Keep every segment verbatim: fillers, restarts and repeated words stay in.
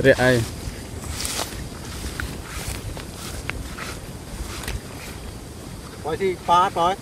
rẻ ai coi thì phá coi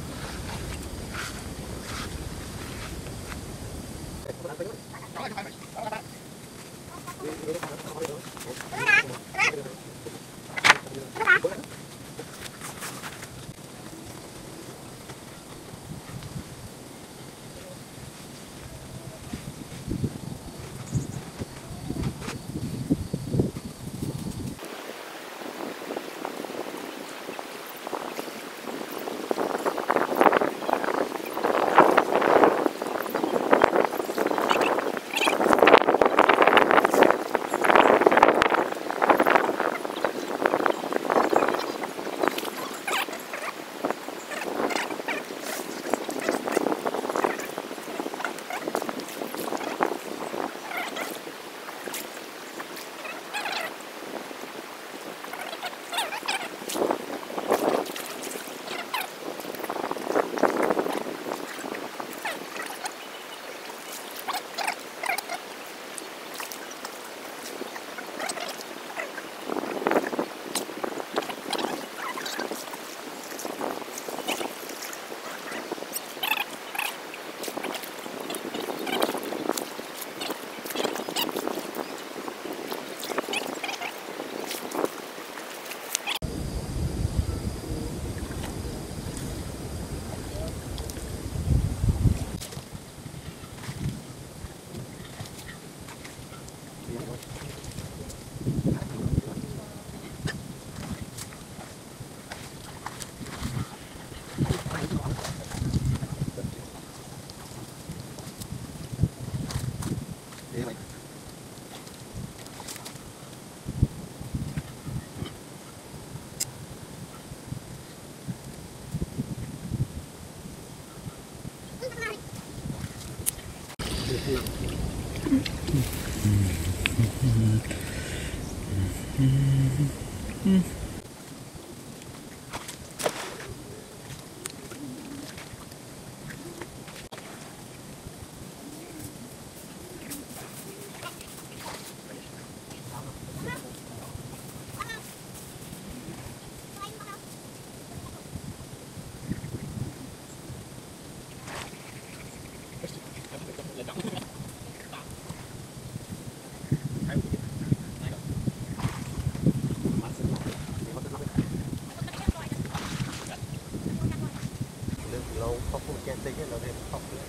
lâu không có chen tinh là để học nữa.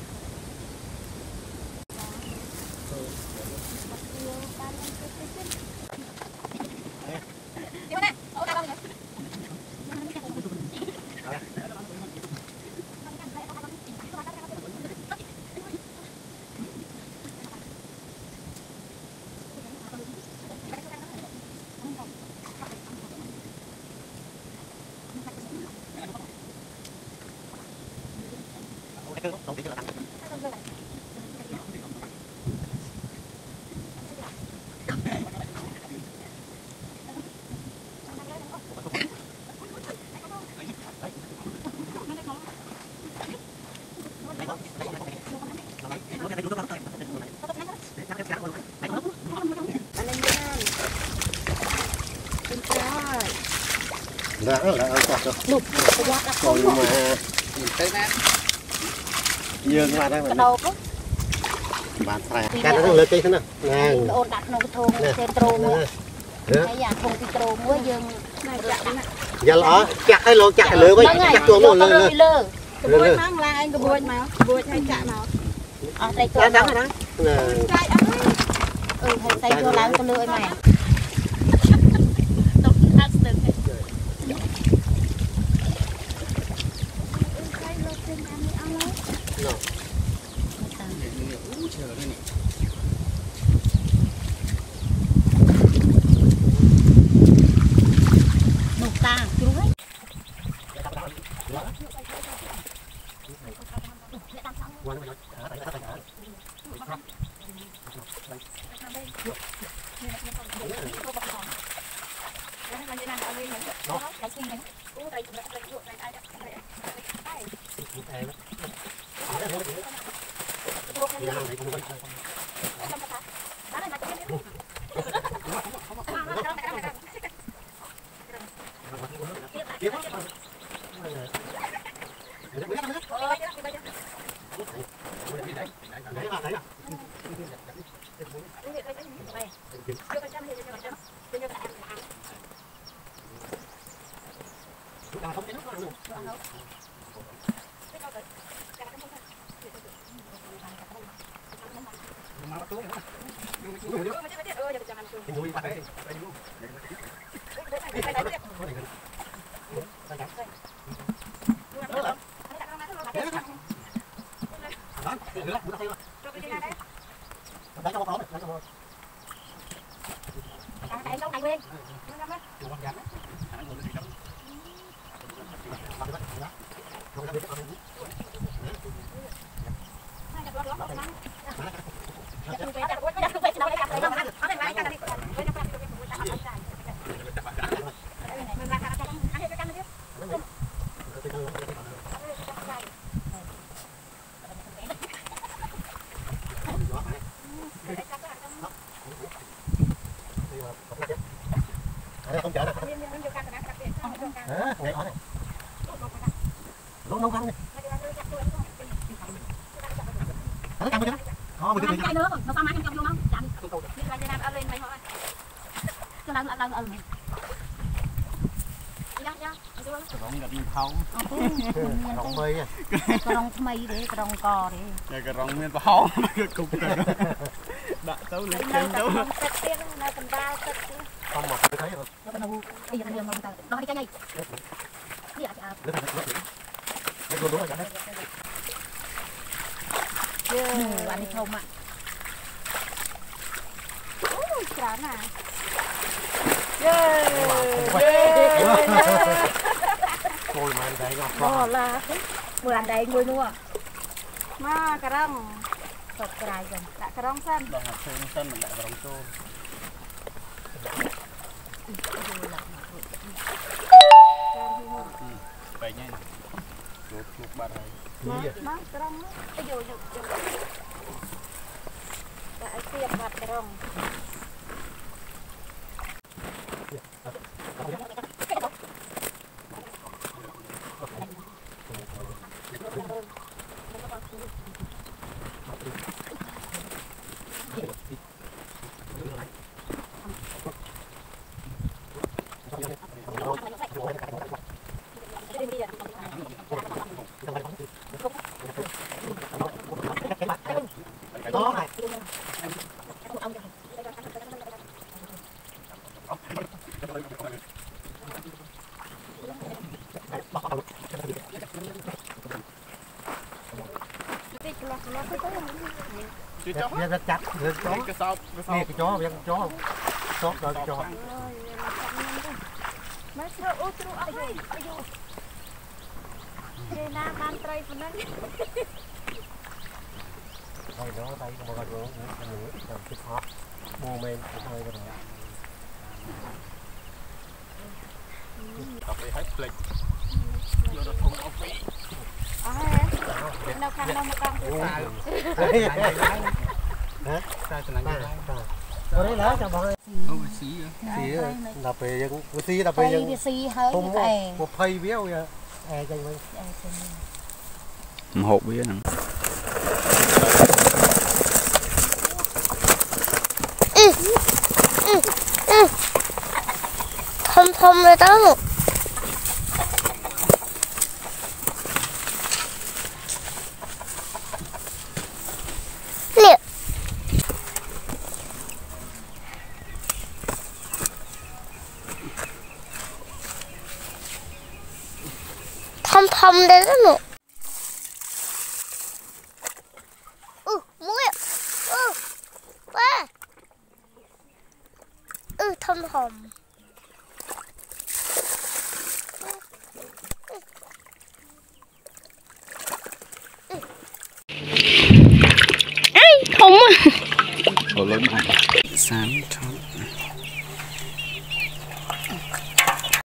Không biết là tăng. Đã là ăn cọt rồi. Lụt. Còn mà tới nè. Dương các bạn đây mà. Bạn phải. Cái nó lên cây thế nào? Nè. Ôn đặt nó cái thùng trên trâu nữa. Cái nhà thùng cái trâu nữa dương này chặt nè. Giờ lỏ chặt hay lô chặt lửa với chặt chuồng luôn lơ. Lơ. Cái bôi nắng là anh cái bôi mà, bôi hay chặt nào. Ở đây cho đắng rồi đó. Nè. Ừ hay xây cho láng cái lưỡi mày. Không chở nè. Hả? Ngày hỏi này. Lỗ nấu ăn này. Nó căng chưa? Thôi mình cứ nữa, nó có máy trong vô không? Chặn. Đi ra đây ăn lên mày hỏi. Cho lần lần lần mày. Rong gặp miên thau. Rong mây à. Rong mây đấy, rong cò đấy. Cái cái rong miên thau cái cục này. Đã tấu lên trên tấu. Không mà tôi thấy rồi. Nó đâu. Bây giờ mình làm nó đi cái này. Đi à. Lên lên lên. Lên luôn đúng rồi đấy. Ừ, ăn không ạ. Ui, chán à. Ngồi mà đây ngọt Đó là vừa ăn đây ngồi mua. Ma cà rong. Sọt cài rồi. Đã cà rong xanh. Đang học thêm xanh mình lại vào rong tôm. Vậy nha. Chuột chuột ba rồi. Má cà rong á. Cái vô vô. Đã tiệm bạc cà rong. Đó này. Nó rất chắc, nó chó. Cái sóc, cái chó, cái chó. Sóc rồi cái chó. Má sơ ô tru ơi. Thế na ban trai phầnนั้น Thôi nó tay nó vào rồi, nó nữa, nó thích hot. Mua men thôi rồi. Cà phê hết plek. Vô nó thùng cà phê. À hả? Đâu khăn đâu mà con cứ xài. Hả? Sao cho nó ở đấy lá cho bọn không phải xí xí đập về dân xí đập về dân xí hơi không một phay béo vậy à chân vậy một hộp bía nè thơm thơm rồi đó nè thơm thơm đấy đó nè ừ muối ừ quá ừ thơm thơm Ủa lớn không? Sáng